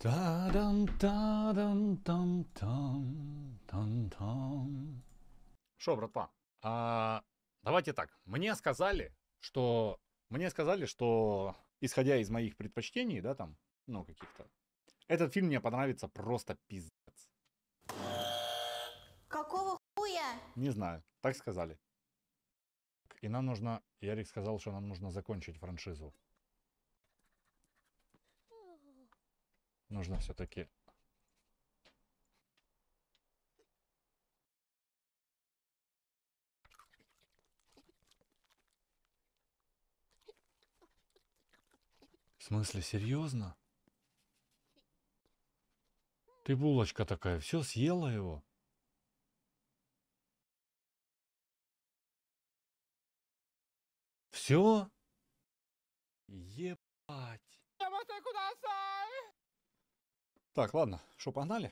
Шо, братва, давайте так. Мне сказали, что исходя из моих предпочтений, да, там, ну, каких-то, этот фильм мне понравится просто пиздец. Какого хуя? Не знаю, так сказали. И нам нужно, Ярик сказал, что нам нужно закончить франшизу. Нужно все-таки... В смысле, серьезно? Ты булочка такая, все съела его? Все? Ебать. Так, ладно, что, погнали?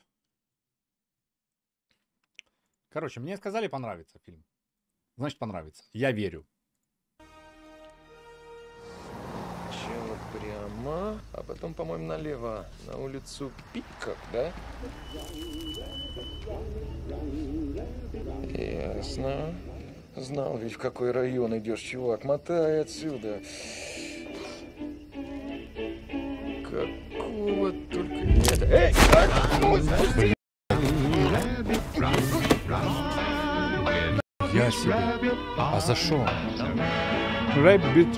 Короче, мне сказали, понравится фильм. Значит, понравится. Я верю. Сначала прямо, а потом, по-моему, налево. На улицу Пикок, да? Ясно. Знал ведь, в какой район идешь, чувак. Мотай отсюда. Какого только нет. Эй! Так! Я себе. А за что? Rabbit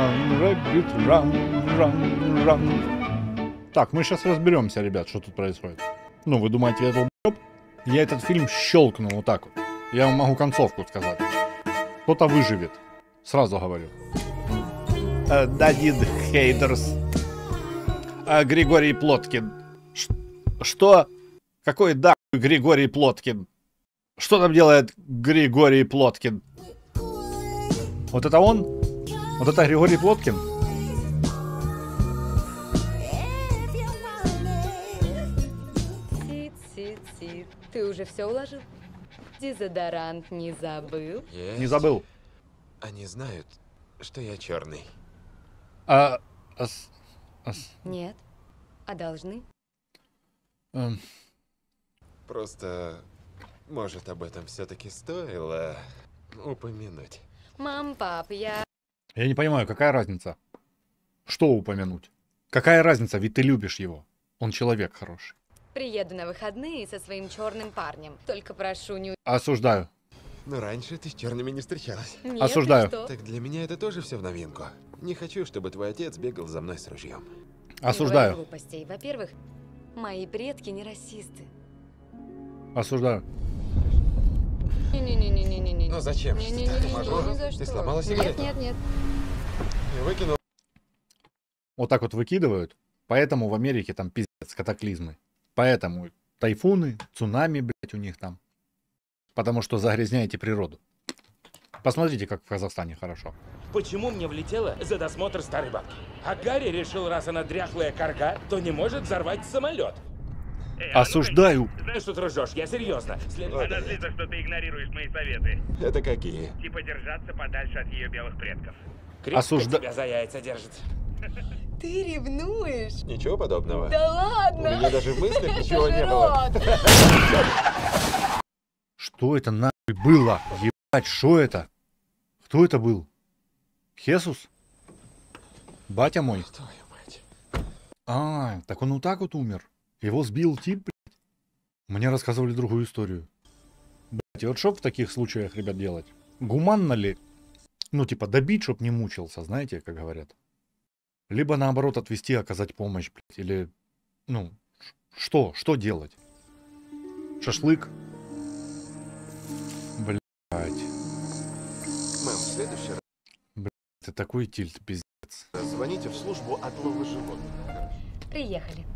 run. Так, мы сейчас разберемся, ребят, что тут происходит. Ну, вы думаете, я долбоёб? Я этот фильм щелкнул вот так вот. Я вам могу концовку сказать. Кто-то выживет. Сразу говорю. Дадид Хейдерс. Григорий Плоткин. Что? Какой да Григорий Плоткин? Что там делает Григорий Плоткин? Вот это он? Вот это Григорий Плоткин? Сид. Ты уже все уложил? Дезодорант не забыл? Есть. Не забыл. Они знают, что я черный. Нет. А должны? Просто, может, об этом все-таки стоило упомянуть. Мам, пап, я Я не понимаю, какая разница? Что упомянуть? Какая разница, ведь ты любишь его. Он человек хороший. приеду на выходные со своим черным парнем. Только прошу, не... Осуждаю. Но раньше ты с черными не встречалась. Нет, Осуждаю. ты что? Так для меня это тоже все в новинку. Не хочу, чтобы твой отец бегал за мной с ружьем. Не говори Осуждаю. глупостей. Во-первых, мои предки не расисты. Осуждаю. Не-не-не-не-не-не. Ну зачем? Не-не-не-не, Могу? ни за Ты что. сломала сигарету? Нет. Я выкинул. Вот так вот выкидывают. Поэтому в Америке там пиздец катаклизмы. Поэтому тайфуны, цунами, блять, у них там. Потому что загрязняете природу. Посмотрите, как в Казахстане хорошо. Почему мне влетело за досмотр старой бабки? А Гарри решил, раз она дряхлая карга, то не может взорвать самолет. Осуждаю. Знаешь, что ты ржешь? Я серьезно. Она злится, что ты игнорируешь мои советы. Это какие? Типа держаться подальше от ее белых предков. Крепко тебя за яйца держит. Ты ревнуешь? Ничего подобного. Да ладно! У меня даже в мыслях Это ничего же не было. рот. Что это нахуй было? Ебать, что это? Кто это был? Хесус? Батя мой? Твою мать. Так он вот так вот умер. Его сбил тип, блядь. Мне рассказывали другую историю. Блядь, и вот что в таких случаях, ребят, делать? Гуманно ли? Ну, типа, добить, чтоб не мучился, знаете, как говорят. Либо, наоборот, отвести, оказать помощь, блядь. Или, ну, что делать? Шашлык? Блядь. Мэм, в следующий раз Ты такой тильт, пиздец. звоните в службу отлова животных. Приехали.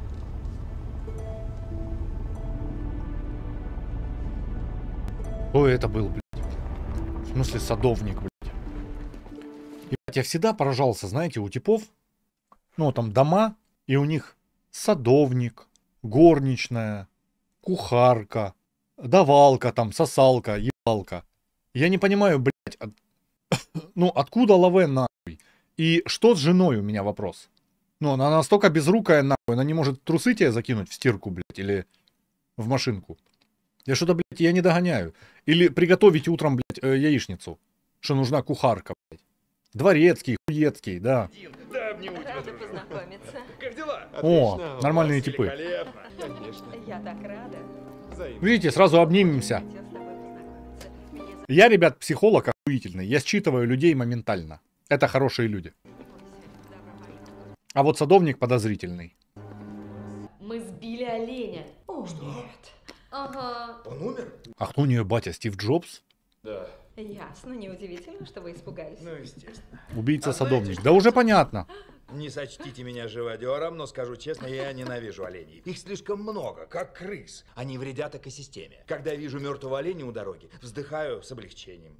Кто это был, блядь? В смысле, садовник, блядь. И, блядь, я всегда поражался, знаете, у типов, ну, там дома, и у них садовник, горничная, кухарка, давалка, там, сосалка, ебалка. Я не понимаю, блядь, ну, откуда лаве, нахуй? И что с женой, у меня вопрос. Ну, она настолько безрукая, нахуй, она не может трусы тебе закинуть в стирку, блядь, или в машинку. Я что-то, блядь, я не догоняю. Или приготовить утром, блядь, яичницу, что нужна кухарка, блядь. Дворецкий, хуецкий, да. Да, обниму тебя, Рада дружок. познакомиться. Как дела? О, нормальные типы. Великолепно. Конечно. Я так рада. Взаимно. Видите, сразу обнимемся. Хотел с тобой познакомиться. Меня зовут Я, ребят, психолог охуительный. Я считываю людей моментально. Это хорошие люди. Добро. А вот садовник подозрительный. Мы сбили оленя. О, нет. Ага. Он умер? А кто у нее батя, Стив Джобс? Да. Ясно, неудивительно, что вы испугались. Ну, естественно. Убийца А знаете, садовник. что Да уже понятно. Не сочтите меня живодером, но скажу честно, я ненавижу оленей. Их слишком много, как крыс. Они вредят экосистеме. Когда я вижу мертвого оленя у дороги, вздыхаю с облегчением.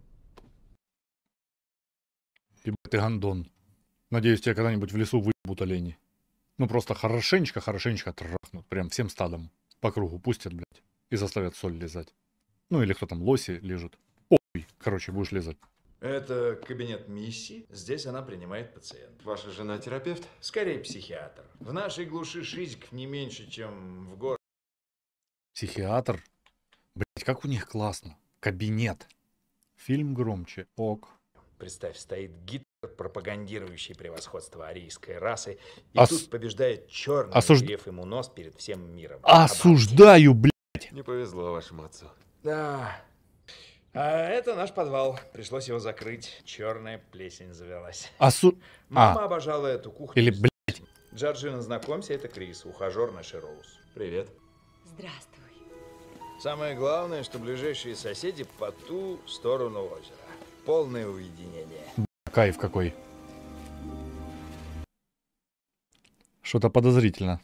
Ебать ты гандон. Надеюсь, тебя когда-нибудь в лесу выебут олени. Ну просто хорошенечко трахнут. Прям всем стадом. По кругу пустят, блядь. И заставят соль лизать. Ну или кто там, лоси лежат. Ой, короче, будешь лизать. Это кабинет Мисси. Здесь она принимает пациентов. Ваша жена терапевт? Скорее психиатр. В нашей глуши шизиков не меньше, чем в городе. Психиатр. Блядь, как у них классно. Кабинет. Фильм громче. Ок. Представь, стоит Гитлер, пропагандирующий превосходство арийской расы, и Ос- тут побеждает черный, осуж- утерев ему нос перед всем миром. Осуждаю, блядь. Не повезло вашему отцу. Да. А это наш подвал. Пришлось его закрыть. Черная плесень завелась. Мама обожала эту кухню. Или, блядь. Джорджина, знакомься, это Крис, ухажер нашей Роуз. Привет. Здравствуй. Самое главное, что ближайшие соседи по ту сторону озера. Полное уединение. Кайф какой. Что-то подозрительно.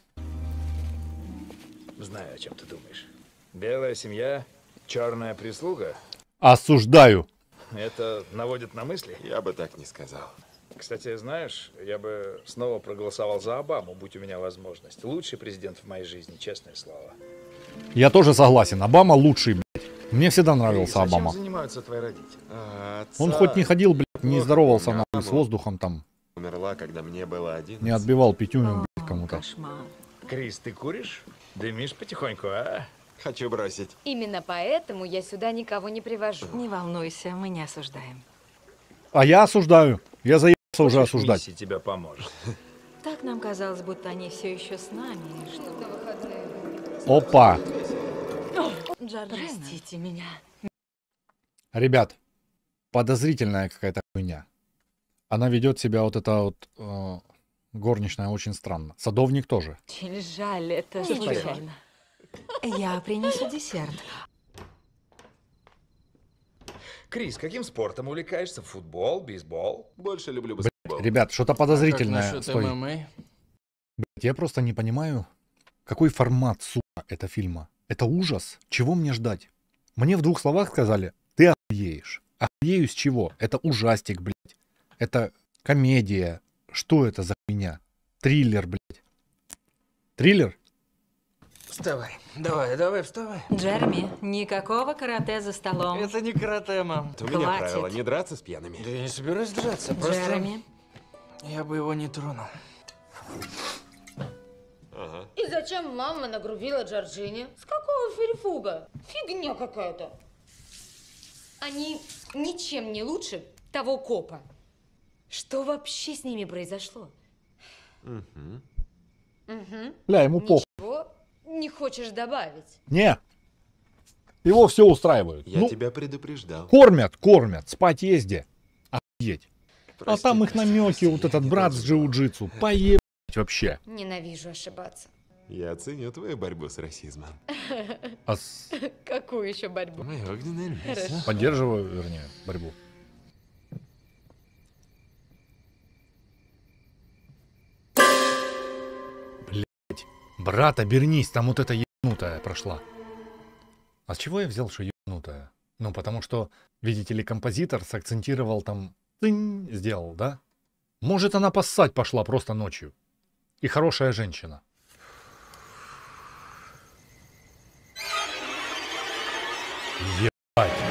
Знаю, о чем ты думаешь. Белая семья, черная прислуга. Осуждаю. Это наводит на мысли. Я бы так не сказал. Кстати, знаешь, я бы снова проголосовал за Обаму, будь у меня возможность. Лучший президент в моей жизни, честное слово. Я тоже согласен. Обама лучший, блядь. Мне всегда нравился Крис, а чем Обама. занимаются твои родители? Он хоть не ходил, блядь, не плохо здоровался помню нахуй с Обаму. воздухом там. Умерла, когда мне было 11. Не отбивал пятюню, блядь, кому-то. Кошмар. Крис, ты куришь? Дымишь потихоньку, а? Хочу бросить. Именно поэтому я сюда никого не привожу. Не волнуйся, мы не осуждаем. А я осуждаю. Я заебался уже Хочешь, осуждать. Мисси тебя поможет. Так нам казалось, будто они все еще с нами. и что- На выходные. Опа. Джорджина. Простите меня. Ребят, подозрительная какая-то хуйня. Она ведет себя вот эта вот горничная очень странно. Садовник тоже. Очень жаль, это Всё в порядке. случайно. Я принесу десерт. Крис, каким спортом увлекаешься? Футбол, бейсбол? Больше люблю Блядь, баскетбол. ребят, что-то подозрительное. Стой. Блядь, я просто не понимаю, какой формат, сука, это фильма. Это ужас. Чего мне ждать? Мне в 2 словах сказали, ты охуеешь. Охуею с чего? Это ужастик, блядь. Это комедия. Что это за хуйня? Триллер, блядь. Триллер? Вставай. Давай, вставай. Джереми, никакого карате за столом. Это не карате, мам. У меня Хватит. правило не драться с пьяными. Да я не собираюсь драться, просто... Джереми, Я бы его не тронул. Ага. И зачем мама нагрубила Джорджине? С какого ферифуга? Фигня какая-то. Они ничем не лучше того копа. Что вообще с ними произошло? Бля, ему похуй. Ничего не хочешь добавить? Не. Его все устраивает. Я Ну, тебя предупреждал. кормят. Спать езде. Охуеть. А Прости, там их прости, намеки, прости, вот я этот не брат с должен был. джиу-джитсу. Поебать вообще. Ненавижу ошибаться. Я ценю твою борьбу с расизмом. Какую еще борьбу? Моя огненная львица. Хорошо. Поддерживаю, вернее, борьбу. Блять. Брат, обернись, там вот эта ебнутая прошла. А с чего я взял, что ебнутая? Ну, потому что, видите ли, композитор сакцентировал там... Тынь, сделал, да? Может, она поссать пошла просто ночью. И хорошая женщина. Ебать.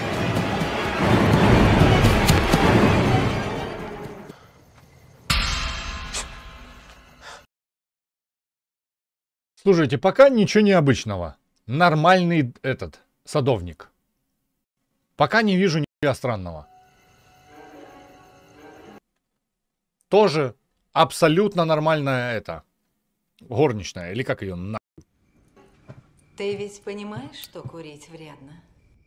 Слушайте, пока ничего необычного. Нормальный этот садовник. Пока не вижу ничего странного. Тоже абсолютно нормальная это горничная, или как ее на... Ты ведь понимаешь, что курить вредно?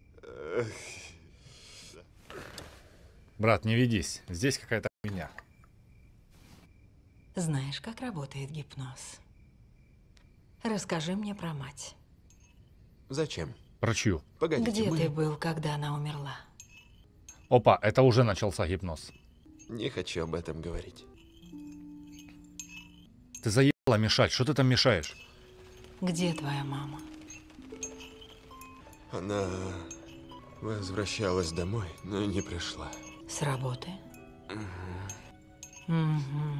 Брат, не ведись. Здесь какая-то хуйня. Знаешь, как работает гипноз? Расскажи мне про мать. Зачем? Про чью? Погодите, Где мы... ты был, когда она умерла? Опа, это уже начался гипноз. Не хочу об этом говорить. Ты заебала мешать. Что ты там мешаешь? Где твоя мама? Она возвращалась домой, но не пришла. С работы? Угу.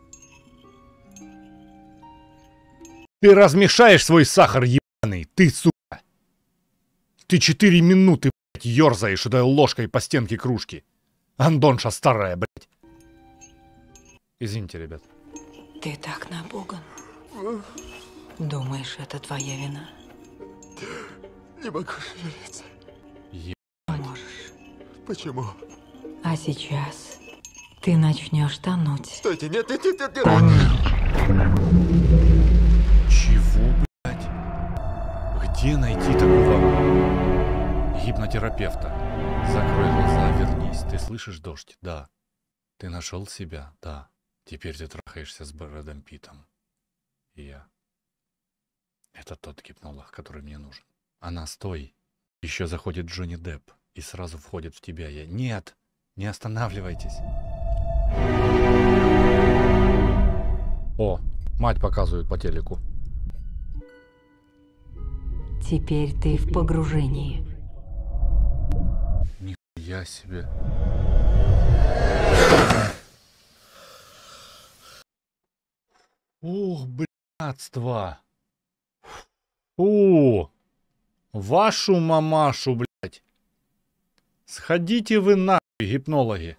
Ты размешаешь свой сахар, ебаный. Ты, сука. Ты 4 минуты, блядь, ёрзаешь этой ложкой по стенке кружки. Андонша старая, блядь. Извините, ребят. Ты так напуган. Думаешь, это твоя вина? Не могу шевелиться. Можешь. Почему? А сейчас ты начнешь тонуть. Стойте, нет, нет, нет, нет, нет. Чего, блядь? Где найти такого гипнотерапевта? Закрой глаза, вернись. Ты слышишь дождь? Да. Ты нашел себя? Да. Теперь ты трахаешься с Брэдом Питтом. И я. Это тот гипнолог, который мне нужен. Она, стой. Еще заходит Джонни Депп и сразу входит в тебя. Я. Нет, не останавливайтесь. О, мать показывает по телеку. Теперь ты в погружении. Нихуя себе. Ух, блядство. Фу. Вашу мамашу, блядь. Сходите вы нахуй, гипнологи.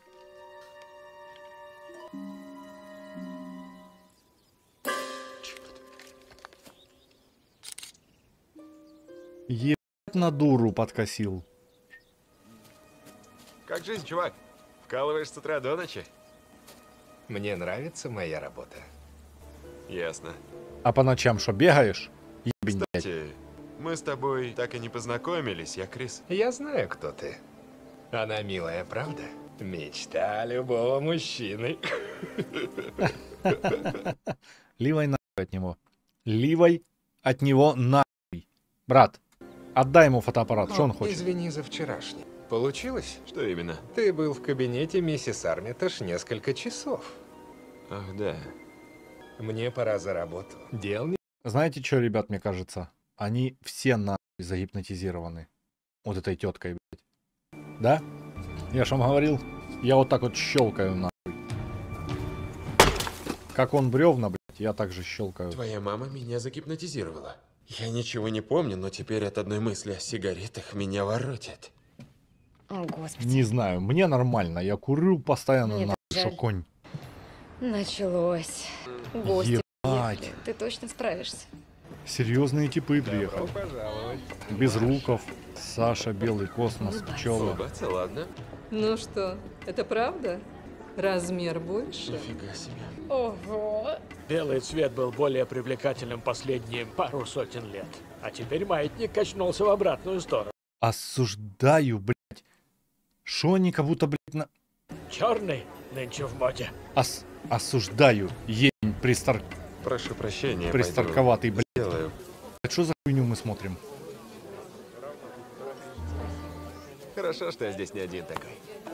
Ебать на дуру подкосил. Как жизнь, чувак? Вкалываешь с утра до ночи? Мне нравится моя работа. Ясно. А по ночам что, бегаешь? Ебень, блядь. Кстати, мы с тобой так и не познакомились, я Крис. Я знаю, кто ты. Она милая, правда? Мечта любого мужчины. Ливай нахуй от него. Ливай от него нахуй. Брат, отдай ему фотоаппарат, что он хочет? Извини за вчерашний. Получилось? Что именно? Ты был в кабинете миссис Армитаж несколько часов. Ах, да. Мне пора за работу. Дел не... Знаете, что, ребят, мне кажется? Они все нахуй загипнотизированы. Вот этой теткой, блядь. Да? Я ж вам говорил, я вот так вот щелкаю нахуй. Как он бревна, блядь, я также щелкаю. Твоя мама меня загипнотизировала. Я ничего не помню, но теперь от одной мысли о сигаретах меня воротит. О, Господи. Не знаю, мне нормально, я курю постоянно Мне нахуй, так шо жаль. конь. Началось. Гости Ебать. приехали. Ты точно справишься? Серьезные типы приехали. пожаловать. Безруков, Саша, Белый космос, пчелы. Улыбаться, ладно? Ну что, это правда? Размер больше? Нифига себе. Ого. Белый цвет был более привлекательным последние пару сотен лет. А теперь маятник качнулся в обратную сторону. Осуждаю, блядь. Шо они как будто, блядь, на... Черный нынче в моде. Осуждаю, ебень Прошу прощения, пристарковатый, блядь. Сделаю. Что за хуйню мы смотрим? Хорошо, что я здесь не один такой.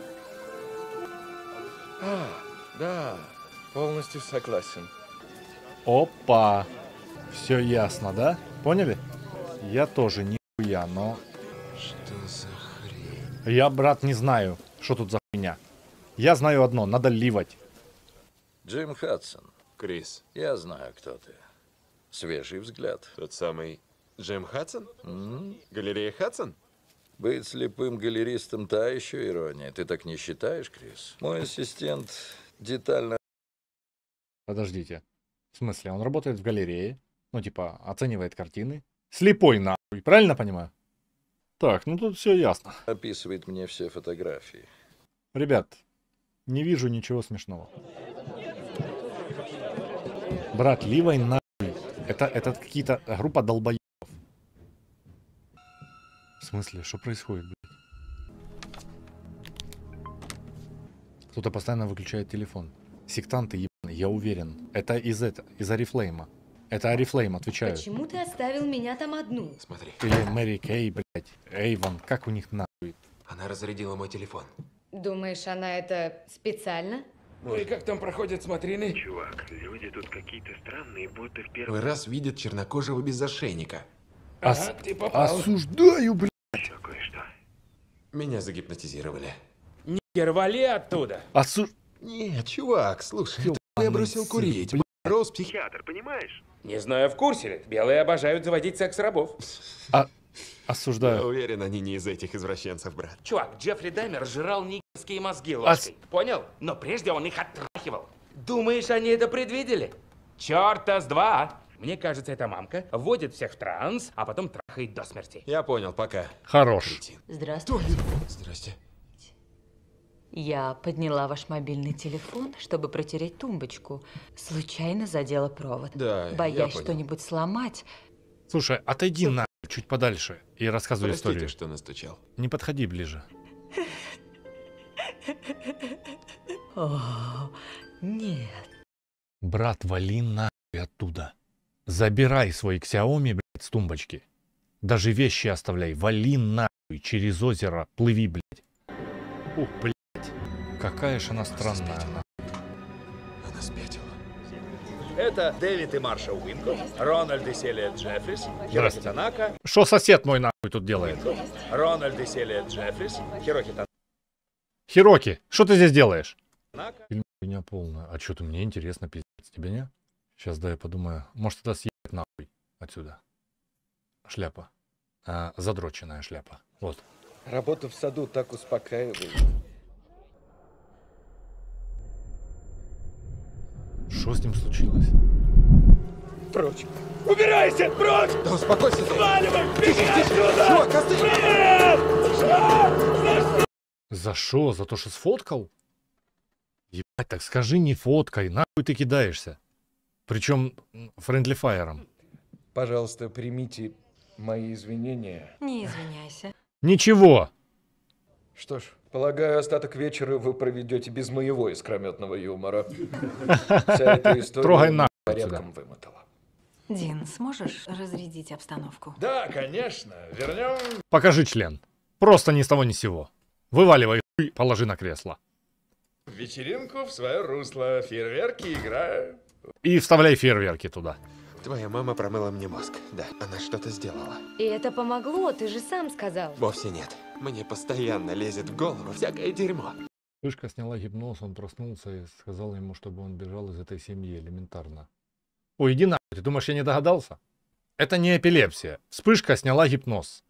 Да, полностью согласен. Опа. Все ясно, да? Поняли? Я тоже нихуя, но... Что за хрень? Я, брат, не знаю, что тут за хуйня. Я знаю одно, надо ливать. Джим Хадсон. Крис. Я знаю, кто ты. Свежий взгляд. Тот самый Джим Хадсон? Галерея Хадсон? Быть слепым галеристом — та еще ирония. Ты так не считаешь, Крис? Мой ассистент детально... Подождите. В смысле, он работает в галерее, Ну, типа, оценивает картины. Слепой нахуй, правильно понимаю? Так, ну тут все ясно. Описывает мне все фотографии. Ребят, не вижу ничего смешного. Брат, Ливай нахуй. Это какие-то группа долбоебов. В смысле, что происходит, блядь? Кто-то постоянно выключает телефон. Сектанты ебаные, я уверен. Это из Арифлейма. Это Арифлейм, отвечаю. Почему ты оставил меня там одну? Смотри. Или Мэри Кей, блядь. Эйвон, как у них нахуй? Она разрядила мой телефон. Думаешь, она это специально? Ну и как там проходят смотрины? Чувак, люди тут какие-то странные, будто в Первый первый раз видят чернокожего без ошейника. Ага, ты попал. Осуждаю, блядь. еще кое-что. Меня загипнотизировали. Нигер, вали оттуда. Нет, чувак, слушай, я бросил курить. Рос Психиатр, понимаешь? Не знаю, в курсе ли. Белые обожают заводить секс-рабов. Осуждаю. Я уверен, они не из этих извращенцев, брат. Чувак, Джеффри Даммер жрал нигерские мозги ложкой. Понял? Но прежде он их оттрахивал. Думаешь, они это предвидели? Чёрта с два. Мне кажется, эта мамка вводит всех в транс, а потом трахает до смерти. Я понял, пока. Хорош. Здравствуйте. Здрасте. Я подняла ваш мобильный телефон, чтобы протереть тумбочку. Случайно задела провод. Да, я Боясь понял. что-нибудь сломать. Слушай, отойди нахуй чуть подальше и рассказывай Простите, историю. что настучал. Не подходи ближе. О, нет. Брат, вали нахуй оттуда. Забирай свой Xiaomi, блядь, с тумбочки. Даже вещи оставляй. Вали нахуй через озеро. Плыви, блядь. Ух, блядь. Какая же она странная. Она спятила. Это Дэвид и Марша Уинков, Рональд и Селия Джеффрис, Хироки Танака, Что сосед мой нахуй тут делает? Рональд и Селия Джеффрис, Хироки Танака. Хироки, что ты здесь делаешь? Фильм меня полная. А что-то мне интересно, пиздец, тебе не? Сейчас, да, я подумаю. Может, это съебать нахуй отсюда. Шляпа. Задроченная шляпа. Вот. Работа в саду так успокаивает. Что с ним случилось? Прочь. Убирайся! Прочь! Да успокойся ты! Сваливай! Беги отсюда! Чувак, Нет! За что? За то, что сфоткал? Ебать, так скажи, не фоткай. Нахуй ты кидаешься? Причем френдли фаером. Пожалуйста, примите мои извинения. Не извиняйся. Ничего. Что ж, полагаю, остаток вечера вы проведете без моего искрометного юмора. Вся эта история Трогай нахуй порядком вымотала. Дин, сможешь разрядить обстановку? Да, конечно. Вернем. Покажи член. Просто ни с того ни с сего. Вываливай хуй, положи на кресло. Вечеринку в свое русло. Фейерверки играют. И вставляй фейерверки туда. Твоя мама промыла мне мозг. Да, она что-то сделала. И это помогло, ты же сам сказал. Вовсе нет. Мне постоянно лезет в голову всякое дерьмо. Вспышка сняла гипноз, он проснулся и сказал ему, чтобы он бежал из этой семьи элементарно. Ой, иди нахуй, ты думаешь, я не догадался? Это не эпилепсия. Вспышка сняла гипноз.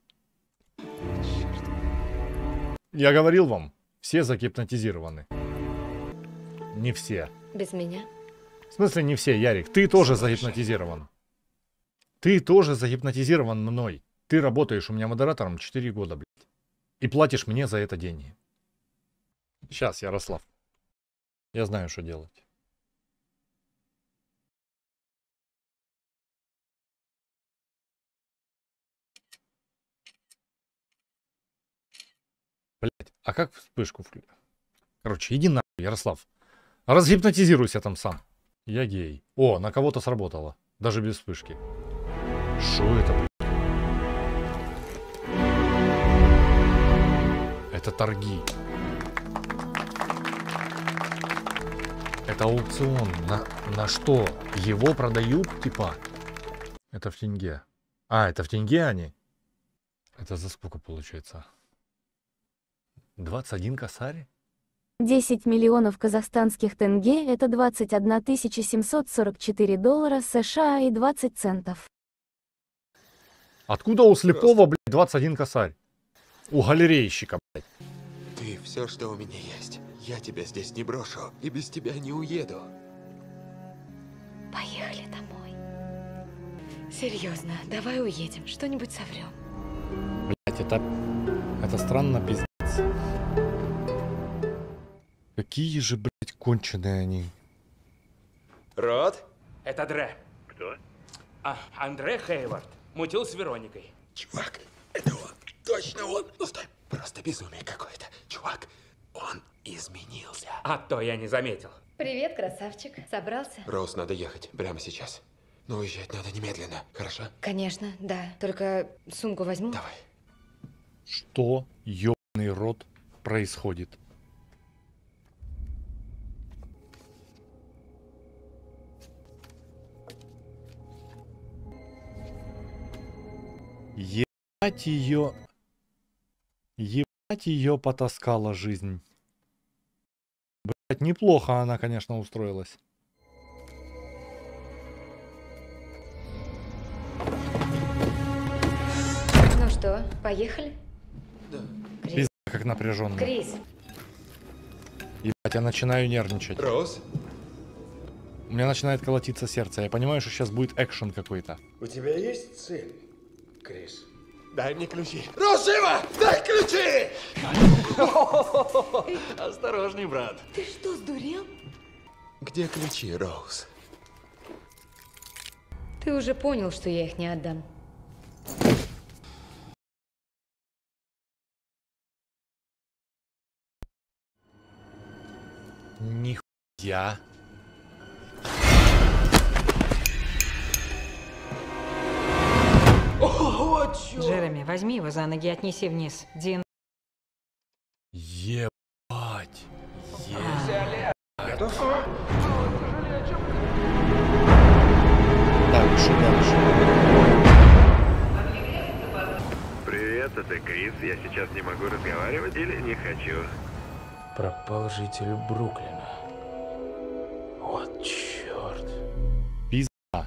Я говорил вам, все загипнотизированы. Не все. Без меня? В смысле не все, Ярик? Ты тоже загипнотизирован. Ты тоже загипнотизирован мной. Ты работаешь у меня модератором 4 года, блядь. И платишь мне за это деньги. Сейчас, Ярослав. Я знаю, что делать. Блядь, а как вспышку включить? Короче, иди нахуй, Ярослав. Разгипнотизируйся там сам. Я гей. О, на кого-то сработало. Даже без вспышки. Шо это, блядь? Это торги. Это аукцион. На что? Его продают, типа? Это в тенге. А, это в тенге они? Это за сколько получается? 21 косарь? 10 миллионов казахстанских тенге – это 21 744 доллара США и 20 центов. Откуда у слепого, блядь, 21 косарь? У галерейщика, блядь. Ты все, что у меня есть. Я тебя здесь не брошу и без тебя не уеду. Поехали домой. Серьезно, давай уедем, что-нибудь соврем. Блять, это странно, пиздец. Какие же, блять, конченые они. Рот? Это Дре. Кто? Андре Хейвард. Мутил с Вероникой. Чувак, это он. Точно он. Ну стой. Просто безумие какое-то. Чувак, он изменился. А то я не заметил. Привет, красавчик. Собрался? Роуз, надо ехать прямо сейчас. Но уезжать надо немедленно, хорошо? Конечно, да. Только сумку возьму. Давай. Что, ёбаный рот, происходит? Ебать ее... Ебать ее потаскала жизнь. Блять, неплохо она, конечно, устроилась. Ну что, поехали? Да. Пизда, как напряженно. Крис. Ебать, я начинаю нервничать. Роуз? У меня начинает колотиться сердце. Я понимаю, что сейчас будет экшен какой-то. У тебя есть цель, Крис? Дай мне ключи. Роуз, живо! Дай ключи! Осторожней, брат. Ты что, сдурел? Где ключи, Роуз? Ты уже понял, что я их не отдам. Нихуя. О, чё? Джереми, возьми его за ноги и отнеси вниз. Дин. Ебать. Готов? Дальше. Привет, это Крис. Я сейчас не могу разговаривать или не хочу? Пропал житель Бруклина. Вот черт. Пизда.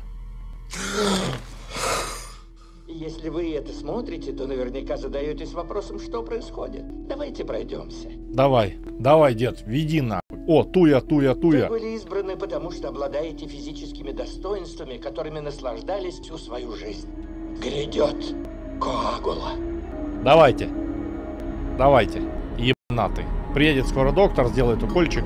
Если вы это смотрите, то наверняка задаетесь вопросом, что происходит. Давайте пройдемся. Давай, дед, веди нахуй. О, туя. Вы были избраны, потому что обладаете физическими достоинствами, которыми наслаждались всю свою жизнь. Грядет коагула. Давайте. Ебанатый. Приедет скоро доктор, сделает укольчик.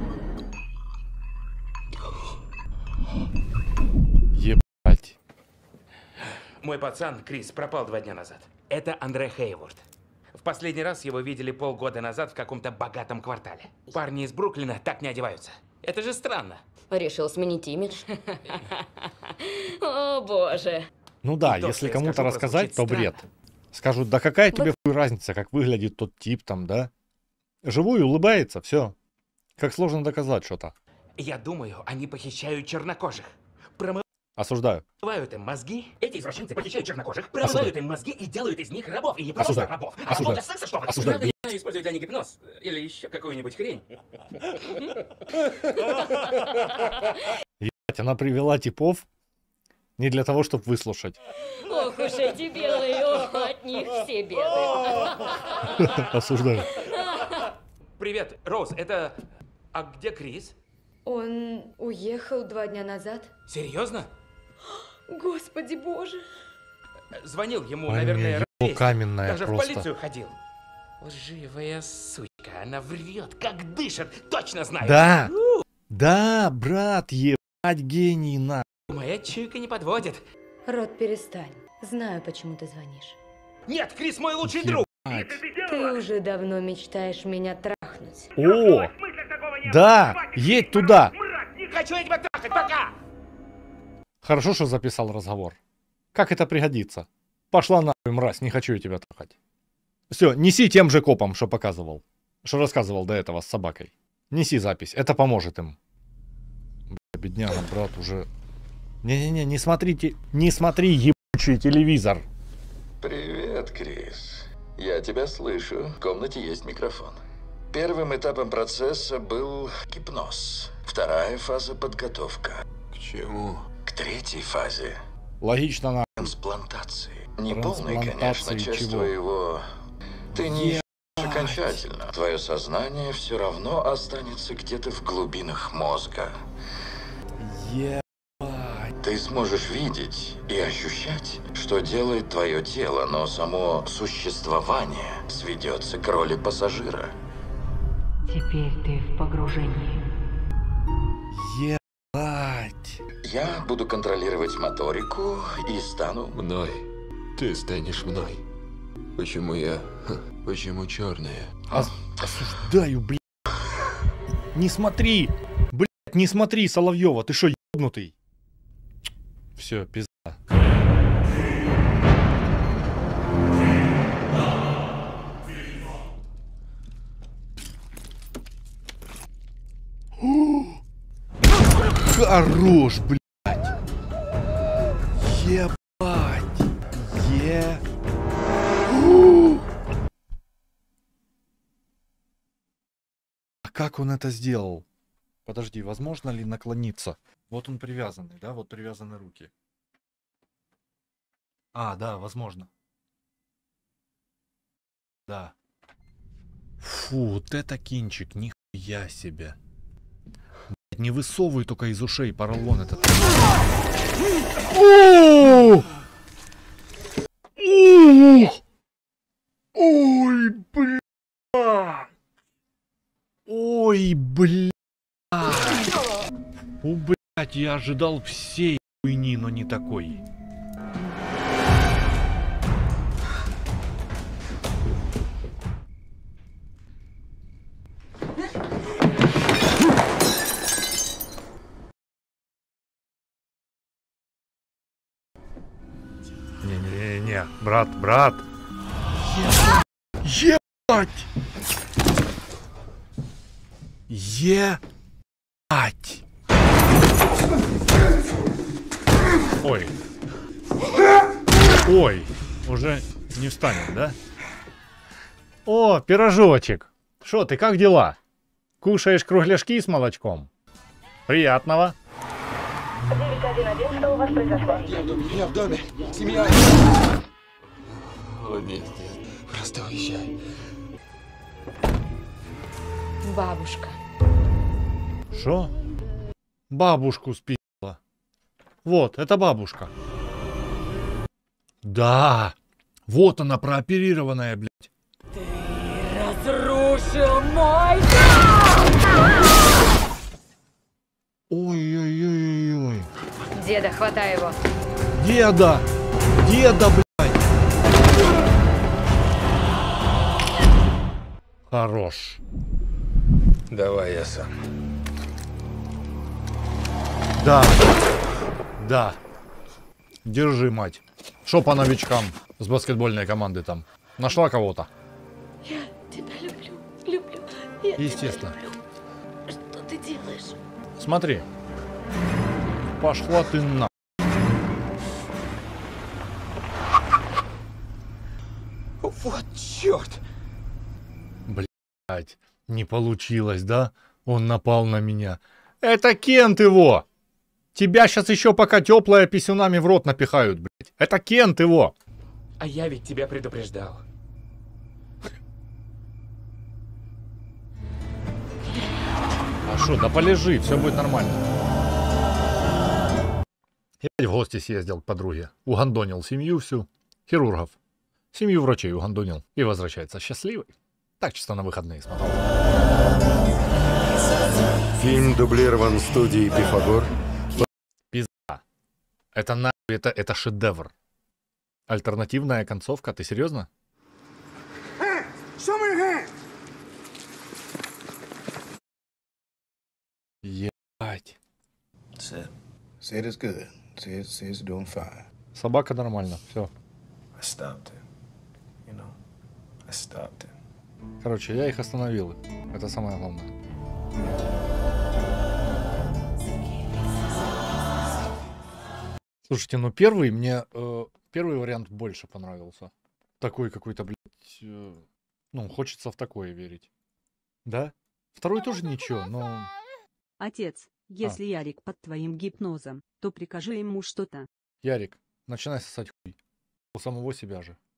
Ебать. Мой пацан Крис пропал 2 дня назад. Это Андре Хейвард. В последний раз его видели полгода назад в каком-то богатом квартале. Парни из Бруклина так не одеваются. Это же странно. Решил сменить имидж. О, боже. Ну да, если кому-то рассказать, то бред. Скажут, да какая тебе хуй разница, как выглядит тот тип там, да? Живой, улыбается, все. Как сложно доказать что-то. Я думаю, они похищают чернокожих. Осуждаю. Промывают им мозги. Эти извращенцы похищают чернокожих, промывают им мозги и делают из них рабов. И не просто Осуждаю. рабов, а Осуждаю. рабов для секса, что ли? Осуждаю. Правда, я использую для них гипноз. Или еще какую-нибудь хрень. Ебать, она привела типов не для того, чтобы выслушать. Ох уж эти белые, ох, от них все беды. Осуждаю. Привет, Роуз, это... А где Крис? Он уехал 2 дня назад. Серьезно? Господи боже. Звонил ему, Ой, наверное, мне раз 10. каменная Даже просто. в полицию ходил. Лживая сучка, она врет, как дышит, точно знаю. Да, да, брат, ебать, гений, на. Моя чуйка не подводит. Рот, перестань. Знаю, почему ты звонишь. Нет, Крис мой лучший друг. Ты уже давно мечтаешь меня трахнуть. О, да, едь туда. Не хочу я тебя трахать, пока! Хорошо, что записал разговор. Как это пригодится? Пошла нахуй, мразь, не хочу я тебя трахать. Все, неси тем же копам, что показывал. Что рассказывал до этого с собакой. Неси запись, это поможет им. Бля, бедняга, брат, уже... Не-не-не, не смотрите, не смотри ебучий телевизор. Привет, Крис. Я тебя слышу. В комнате есть микрофон. Первым этапом процесса был гипноз. Вторая фаза — подготовка. К чему? К третьей фазе. Логично, на. Трансплантации. Не полной, конечно, Трансплантации часть чего? твоего... Ты не окончательно. Твое сознание все равно останется где-то в глубинах мозга. Ебать. Ты Ты сможешь видеть и ощущать, что делает твое тело, но само существование сведется к роли пассажира. Теперь ты в погружении. Ебать. Я буду контролировать моторику и стану... Мной. Ты станешь мной. Почему я? Почему черная? Осуждаю, блядь. Не смотри! Блядь, не смотри, Соловьева, ты шо, ебнутый? Все, пизда. Хорош, блядь. Ебать. А как он это сделал? Подожди, возможно ли наклониться? Вот он привязанный, да? Вот привязаны руки. А, да, возможно. Да. Фу, вот это кинчик, нихуя себе. Блядь, не высовывай только из ушей поролон этот. Ой, бля. Ой, бля. Фу, блядь, я ожидал всей хуйни, но не такой. Не-не-не, брат. Ебать! Ебать! Ой. Ой, уже не встанет, да? О, пирожочек. Шо ты, как дела? Кушаешь кругляшки с молочком? Приятного. 911, что у вас произошло? Я в доме. Семья. О, нет. Просто уезжай. Бабушка. Шо? Бабушку спила. Вот, это бабушка. Да. Вот она, прооперированная, блядь. Разрушил мой Ой-ой-ой-ой-ой. Деда, хватай его. Деда, блядь. Хорош. Давай я сам. Да. Держи, мать. Шо по новичкам с баскетбольной команды там? Нашла кого-то? Я тебя люблю. Я Естественно. тебя люблю. Что ты делаешь? Смотри. Пошла ты на. Вот черт! Блять, не получилось, да? Он напал на меня. Это Кент его! Тебя сейчас еще пока теплая писюнами в рот напихают, блять. Это Кент его! А я ведь тебя предупреждал. А шо, да полежи, все будет нормально. Я в гости съездил к подруге. Угандонил семью всю. Хирургов. Семью врачей угандонил. И возвращается счастливый. Так чисто на выходные смотрел. Фильм дублирован студией «Пифагор». Пизда. Это шедевр. Альтернативная концовка, ты серьезно? Ебать. Said it's good. Said it's doing fine. Собака нормально, все. I stopped it. You know, I stopped it. Короче, я их остановил. Это самое главное. Слушайте, ну первый мне... первый вариант больше понравился. Такой какой-то, блядь... ну, хочется в такое верить. Да? Второй тоже ничего, но... Отец, если Ярик под твоим гипнозом, то прикажи ему что-то. Ярик, начинай сосать хуй. У самого себя же.